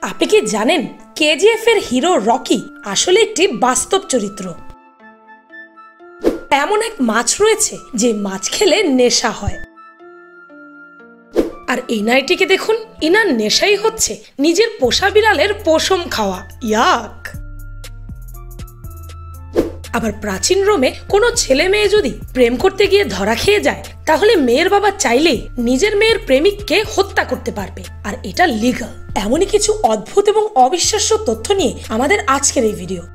আপনি কি জানেন কেজিএফ এর হিরো রকি আসলে একটি বাস্তব চরিত্র। এমন এক মাছ রয়েছে যে মাছ খেলে নেশা হয়, আর এই নাইটিকে দেখুন, ইনার নেশাই হচ্ছে নিজের পোষা বিড়ালের পশম খাওয়া। ইয়াক। আবার প্রাচীন রোমে কোনো ছেলে মেয়ে যদি প্রেম করতে গিয়ে ধরা খেয়ে যায়, তাহলে মেয়ের বাবা চাইলেই নিজের মেয়ের প্রেমিককে হত্যা করতে পারবে, আর এটা লিগ্যাল। এমনই কিছু অদ্ভুত এবং অবিশ্বাস্য তথ্য নিয়ে আমাদের আজকের এই ভিডিও।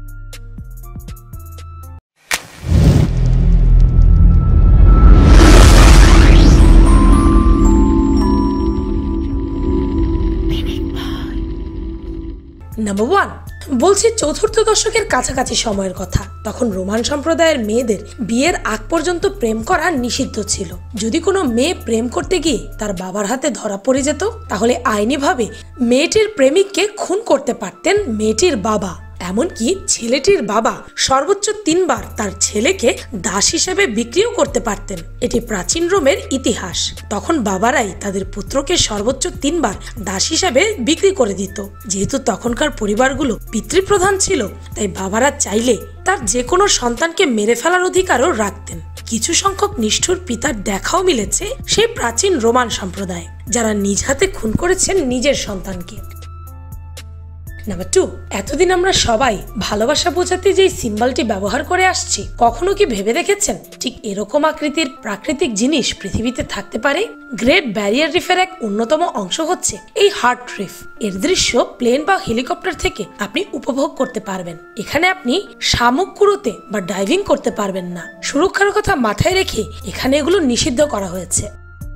নাম্বার 1, বলছি চতুর্থ দশকের কাছাকাছি সময়ের কথা। তখন রোমান সম্প্রদায়ের মেয়েদের বিয়ের আগ পর্যন্ত প্রেম করা নিষিদ্ধ ছিল। যদি কোনো মেয়ে প্রেম করতে গিয়ে তার বাবার হাতে ধরা পড়ে যেত, তাহলে আইনিভাবে মেয়েটির প্রেমিককে খুন করতে পারতেন মেয়েটির বাবা। এমনকি ছেলেটির বাবা সর্বোচ্চ 3 বার তার ছেলেকে দাস হিসেবে বিক্রিও করতে পারতেন। এটি প্রাচীন রোমের ইতিহাস। তখন বাবারাই তাদের পুত্রকে সর্বোচ্চ 3 বার দাস হিসেবে বিক্রি করে দিত। যেহেতু তখনকার পরিবারগুলো পিতৃপ্রধান ছিল, তাই বাবারা চাইলে তার যে কোনো সন্তানকে মেরে ফেলার অধিকারও রাখতেন। কিছু সংখ্যক নিষ্ঠুর পিতার দেখাও মিলেছে সেই প্রাচীন রোমান সম্প্রদায়, যারা নিজ হাতে খুন করেছেন নিজের সন্তানকে। নাম্বার 2, এতদিন আমরা সবাই ভালোবাসা বোঝাতে যেই সিম্বলটি ব্যবহার করে আসছি, কখনো কি ভেবে দেখেছেন ঠিক এরকম আকৃতির প্রাকৃতিক জিনিস পৃথিবীতে থাকতে পারে? গ্রেট ব্যারিয়ার রিফের এক অন্যতম অংশ হচ্ছে এই হার্ট রিফ। এর দৃশ্য প্লেন বা হেলিকপ্টার থেকে আপনি উপভোগ করতে পারবেন। এখানে আপনি শামুক কুড়োতে বা ডাইভিং করতে পারবেন না। সুরক্ষার কথা মাথায় রেখে এখানে এগুলো নিষিদ্ধ করা হয়েছে।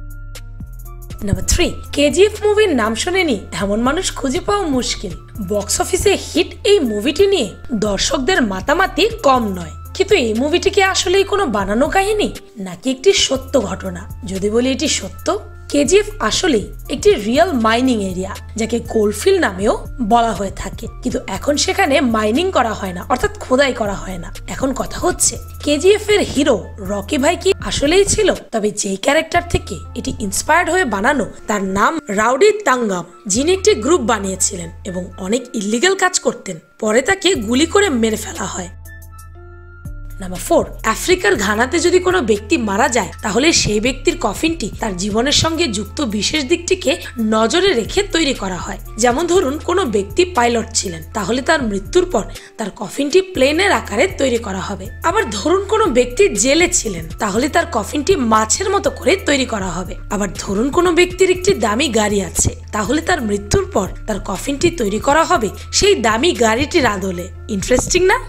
নাম্বার 3, কেজিএফ মুভির নাম শোনেনি এমন মানুষ খুঁজে পাওয়া মুশকিল। বক্স অফিসে হিট এই মুভিটি নিয়ে দর্শকদের মাতামাতি কম নয়। কিন্তু এই মুভিটি কি আসলেই কোনো বানানো কাহিনী, নাকি একটি সত্য ঘটনা? যদি বলি এটি সত্য, কেজিএফ আসলেই একটি রিয়েল মাইনিং এরিয়া, যাকে কোলফিল্ড নামেও বলা হয়ে থাকে। কিন্তু এখন সেখানে মাইনিং করা হয় না, অর্থাৎ খোদাই করা হয় না। এখন কথা হচ্ছে কেজিএফ এর হিরো রকি ভাই কি আসলেই ছিল? তবে যেই ক্যারেক্টার থেকে এটি ইন্সপায়ার্ড হয়ে বানানো, তার নাম রাউডি তাঙ্গাম, যিনি একটি গ্রুপ বানিয়েছিলেন এবং অনেক ইল্লিগাল কাজ করতেন। পরে তাকে গুলি করে মেরে ফেলা হয়। নাম্বার 4, আফ্রিকার ঘানাতে যদি কোনো ব্যক্তি মারা যায়, তাহলে সেই ব্যক্তির কফিনটি তার জীবনের সঙ্গে যুক্ত বিশেষ দিকটিকে নজরে রেখে তৈরি করা হয়। যেমন ধরুন কোনো ব্যক্তি পাইলট ছিলেন, তাহলে তার মৃত্যুর পর তার কফিনটি প্লেনের আকারে তৈরি করা হবে। আবার ধরুন কোনো ব্যক্তি জেলে ছিলেন, তাহলে তার কফিনটি মাছের মতো করে তৈরি করা হবে। আবার ধরুন কোনো ব্যক্তির একটি দামি গাড়ি আছে, তাহলে তার মৃত্যুর পর তার কফিনটি তৈরি করা হবে সেই দামি গাড়িটির আদলে। ইন্টারেস্টিং না?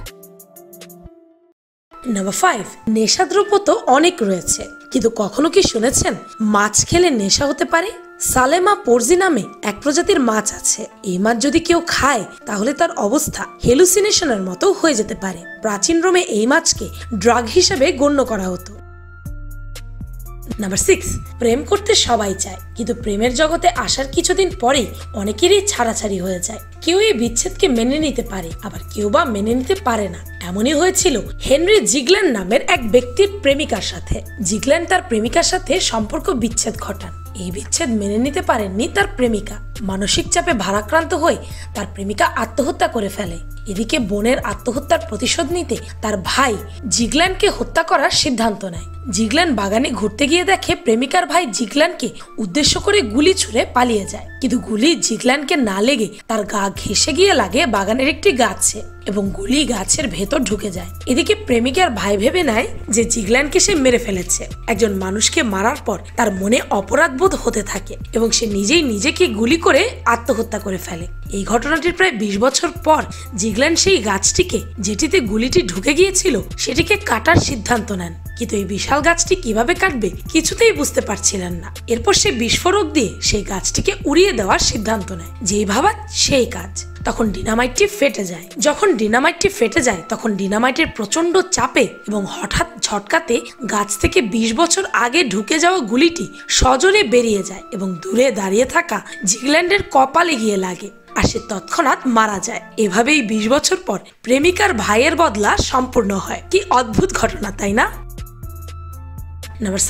নাম্বার 5, নেশাদ্রব্য তো অনেক রয়েছে, কিন্তু কখনো কি শুনেছেন মাছ খেলে নেশা হতে পারে? সালেমা পোরজি নামে এক প্রজাতির মাছ আছে। এই মাছ যদি কেউ খায়, তাহলে তার অবস্থা হেলুসিনেশনের মতো হয়ে যেতে পারে। প্রাচীন রোমে এই মাছকে ড্রাগ হিসেবে গণ্য করা হতো। নাম্বার 6, প্রেম করতে সবাই চায়, কিন্তু প্রেমের জগতে আসার কিছুদিন পরেই অনেকেরই ছাড়াছাড়ি হয়ে যায়। কেউ এই বিচ্ছেদকে মেনে নিতে পারে, আবার কেউ বা মেনে নিতে পারে না। এমনই হয়েছিল হেনরি জিগল্যান্ড নামের এক ব্যক্তির প্রেমিকার সাথে। জিগল্যান্ড তার প্রেমিকার সাথে সম্পর্ক বিচ্ছেদ ঘটান। এই বিচ্ছেদ মেনে নিতে পারেননি তার প্রেমিকা। মানসিক চাপে ভারাক্রান্ত হয়ে তার প্রেমিকা আত্মহত্যা করে ফেলে। এদিকে বোনের আত্মহত্যার প্রতিশোধ নিতে তার ভাই জিগল্যান্ডকে হত্যা করার সিদ্ধান্ত নেয়। জিগল্যান্ড বাগানে ঘুরতে গিয়ে দেখে প্রেমিকার ভাই জিগল্যান্ডকে উদ্দেশ্য করে গুলি ছুঁড়ে পালিয়ে যায়, কিন্তু গুলি জিগল্যান্ডকে না লেগে তার গা ঘেঁষে গিয়ে লাগে বাগানের একটি গাছে, এবং গুলি গাছের ভেতর ঢুকে যায়। এদিকে প্রেমিকার ভাই ভেবে নেয় যে জিগল্যান্ডকে সে মেরে ফেলেছে। একজন মানুষকে মারার পর তার মনে অপরাধ বোধ হতে থাকে এবং সে নিজেই নিজেকে গুলি করে আত্মহত্যা করে ফেলে। এই ঘটনাটির প্রায় 20 বছর পর জিগল্যান্ড সেই গাছটিকে, যেটিতে গুলিটি ঢুকে গিয়েছিল, সেটিকে কাটার সিদ্ধান্ত নেন। কিন্তু এই বিশাল গাছটি কিভাবে কাটবে কিছুতেই বুঝতে পারছিলেন না। এরপর সে বিস্ফোরক দিয়ে সেই গাছটিকে উড়িয়ে দেওয়ার সিদ্ধান্ত নেয়। যেই ভাবা সেই কাজ। তখন ডিনামাইটটি ফেটে যায়। যখন ডিনামাইটটি ফেটে যায়, তখন ডিনামাইটের প্রচন্ড চাপে এবং হঠাৎ ঝটকাতে গাছ থেকে 20 বছর আগে ঢুকে যাওয়া গুলিটি সজোরে বেরিয়ে যায় এবং দূরে দাঁড়িয়ে থাকা জিগল্যান্ডের কপালে গিয়ে লাগে, আর সে তৎক্ষণাৎ মারা যায়। এভাবেই 20 বছর পর প্রেমিকার ভাইয়ের বদলা সম্পূর্ণ হয়। কি অদ্ভুত ঘটনা, তাই না? নাম্বার 7,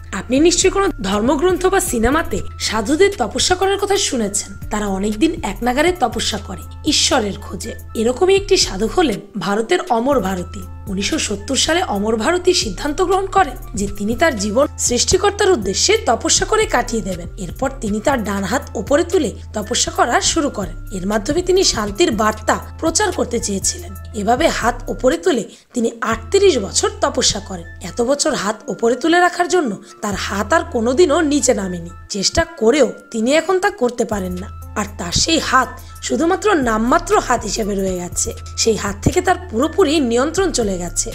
আপনি নিশ্চয়ই কোনো ধর্মগ্রন্থ বা সিনেমাতে সাধুদের তপস্যা করার কথা শুনেছেন। তারা অনেকদিন এক নাগারে তপস্যা করে ঈশ্বরের খোঁজে। এরকমই একটি সাধু হলেন ভারতের অমর ভারতী। 1970 সালে অমর ভারতী সিদ্ধান্ত গ্রহণ করেন যে তিনি তার জীবন সৃষ্টিকর্তার উদ্দেশ্যে তপস্যা করে কাটিয়ে দেবেন। এরপর তিনি তার ডান হাত উপরে তুলে তপস্যা করা শুরু করেন। এর মাধ্যমে তিনি শান্তির বার্তা প্রচার করতে চেয়েছিলেন। এভাবে হাত উপরে তুলে তিনি 38 বছর তপস্যা করেন। এত বছর হাত উপরে তুলে রাখার জন্য তার হাত আর কোনোদিনও নিচে নামেনি। চেষ্টা করেও তিনি এখন তা করতে পারেন না। আর তার সেই হাত শুধুমাত্র নামমাত্র হাত হিসেবে রয়ে গেছে। সেই হাত থেকে তার পুরোপুরি নিয়ন্ত্রণ চলে গেছে।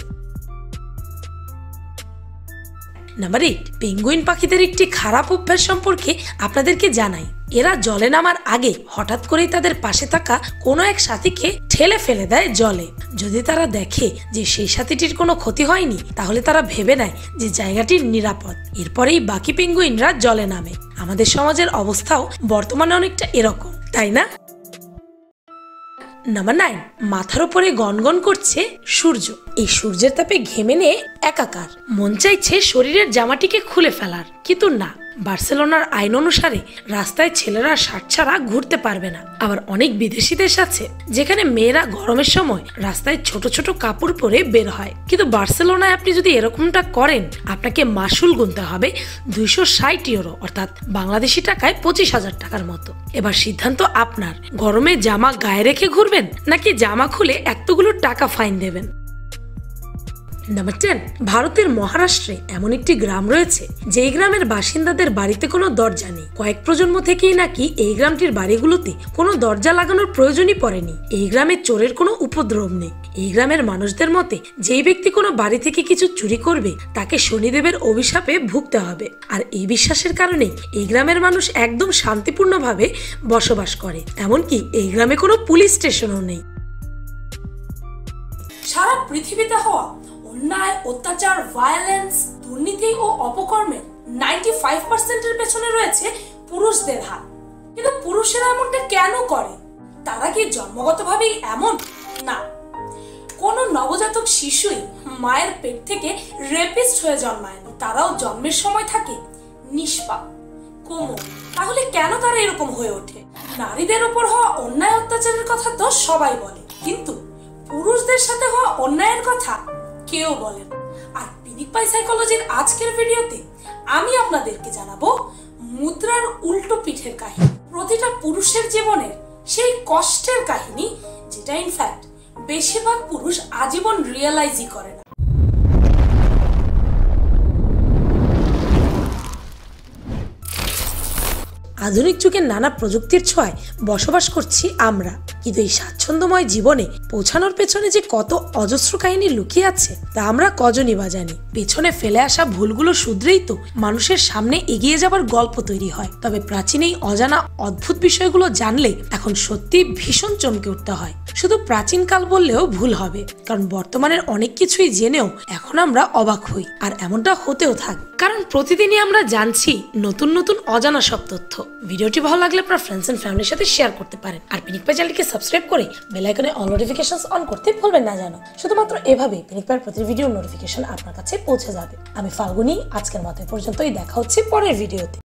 নাম্বার 8, পেঙ্গুইন পাখিদের একটি খারাপ অভ্যাস সম্পর্কে আপনাদেরকে জানাই। এরা জলে নামার আগে হঠাৎ করেই তাদের পাশে থাকা কোনো এক সাথীকে ঠেলে ফেলে দেয় জলে। যদি তারা দেখে যে সেই সাথীটির কোনো ক্ষতি হয়নি, তাহলে তারা ভেবে নেয় যে জায়গাটি নিরাপদ। এরপরেই বাকি পেঙ্গুইনরা জলে নামে। আমাদের সমাজের অবস্থাও বর্তমানে অনেকটা এরকম, তাই না? নাম্বার 9, মাথার উপরে গনগন করছে সূর্য। এই সূর্যের তাপে ঘেমে নিয়ে একাকার। মন চাইছে শরীরের জামাটিকে খুলে ফেলার, কিন্তু না। বার্সেলোনার আইন অনুসারে রাস্তায় ছেলেরা শার্ট ছাড়া ঘুরতে পারবে না। আবার অনেক বিদেশি দেশ আছে যেখানে মেয়েরা গরমের সময় রাস্তায় ছোট ছোট কাপড় পরে বের হয়। কিন্তু বার্সেলোনায় আপনি যদি এরকমটা করেন, আপনাকে মাসুল গুনতে হবে 260 ইউরো, অর্থাৎ বাংলাদেশি টাকায় 25,000 টাকার মতো। এবার সিদ্ধান্ত আপনার। গরমে জামা গায়ে রেখে ঘুরবেন, নাকি জামা খুলে এতগুলো টাকা ফাইন দেবেন? নাম্বার 10, ভারতের মহারাষ্ট্রে এমন একটি গ্রাম রয়েছে যেই গ্রামের বাসিন্দাদের বাড়িতে কোনো দরজা নেই। কয়েক প্রজন্ম থেকেই নাকি এই গ্রামটির বাড়িগুলোতে কোনো দরজা লাগানোর প্রয়োজনই পড়েনি। এই গ্রামে চোরের কোনো উপদ্রব নেই। এই গ্রামের মানুষদের মতে যেই ব্যক্তি কোনো বাড়ি থেকে কিছু চুরি করবে তাকে শনিদেবের অভিশাপে ভুগতে হবে। আর এই বিশ্বাসের কারণে এই গ্রামের মানুষ একদম শান্তিপূর্ণভাবে বসবাস করে। এমনকি এই গ্রামে কোনো পুলিশ স্টেশনও নেই। সারা পৃথিবীতে হওয়া অন্যায়, অত্যাচার, ভায়োলেন্স, দুর্নীতি ও অপকর্মের 95% পেছনে রয়েছে পুরুষদের হাত। কিন্তু পুরুষেরা এমনটা কেন করে? তারা কি জন্মগতভাবেই এমন? না, কোন নবজাতক শিশুই মায়ের পেট থেকে রেপিস্ট হয়ে জন্মায় না। তারাও জন্মের সময় থাকে নিষ্পাপ, কোমল। তাহলে কেন তারা এরকম হয়ে ওঠে? নারীদের উপর হওয়া অন্যায় অত্যাচারের কথা তো সবাই বলে, কিন্তু পুরুষদের সাথে হওয়া অন্যায়ের কথা কেউ বলেন। আর পিনিকপাই সাইকোলজির আজকের ভিডিওতে আমি আপনাদেরকে জানাবো মুদ্রার উল্টো পিঠের কাহিনী। প্রতিটা পুরুষের জীবনের সেই কষ্টের কাহিনী, যেটা ইনফ্যাক্ট বেশিরভাগ পুরুষ আজীবন রিয়েলাইজই করে না। আধুনিক যুগের নানা প্রযুক্তির ছোঁয়ায় বসবাস করছি আমরা, কিন্তু এই স্বাচ্ছন্দ্যময় জীবনে পৌঁছানোর পেছনে যে কত অজস্র কাহিনী লুকিয়ে আছে তা আমরা কজনই বা জানি। পেছনে ফেলে আসা ভুলগুলো শুধরেই তো মানুষের সামনে এগিয়ে যাবার গল্প তৈরি হয়। তবে প্রাচীন এই অজানা অদ্ভুত বিষয়গুলো জানলে এখন সত্যি ভীষণ চমকে উঠতে হয়। শুধু প্রাচীন কাল বললেও ভুল হবে, কারণ বর্তমানের অনেক কিছুই জেনেও এখন আমরা অবাক হই। আর এমনটা হতেও থাকবে, কারণ প্রতিদিনই আমরা জানছি নতুন নতুন অজানা সব তথ্য। ভিডিওটি ভালো লাগলে আপনার ফ্রেন্ডস এন্ড ফ্যামিলির সাথে শেয়ার করতে পারেন। আর পিনিকপাই চ্যানেলকে সাবস্ক্রাইব করে বেল আইকনে অল নোটিফিকেশনস অন করতে ভুলবেন না যেন। শুধুমাত্র এভাবেই পিনিকপাইয়ের প্রতি ভিডিওর নোটিফিকেশন আপনার কাছে পৌঁছে যাবে। আমি ফাল্গুনি, আজকের মতো পর্যন্তই। দেখা হচ্ছে পরের ভিডিওতে।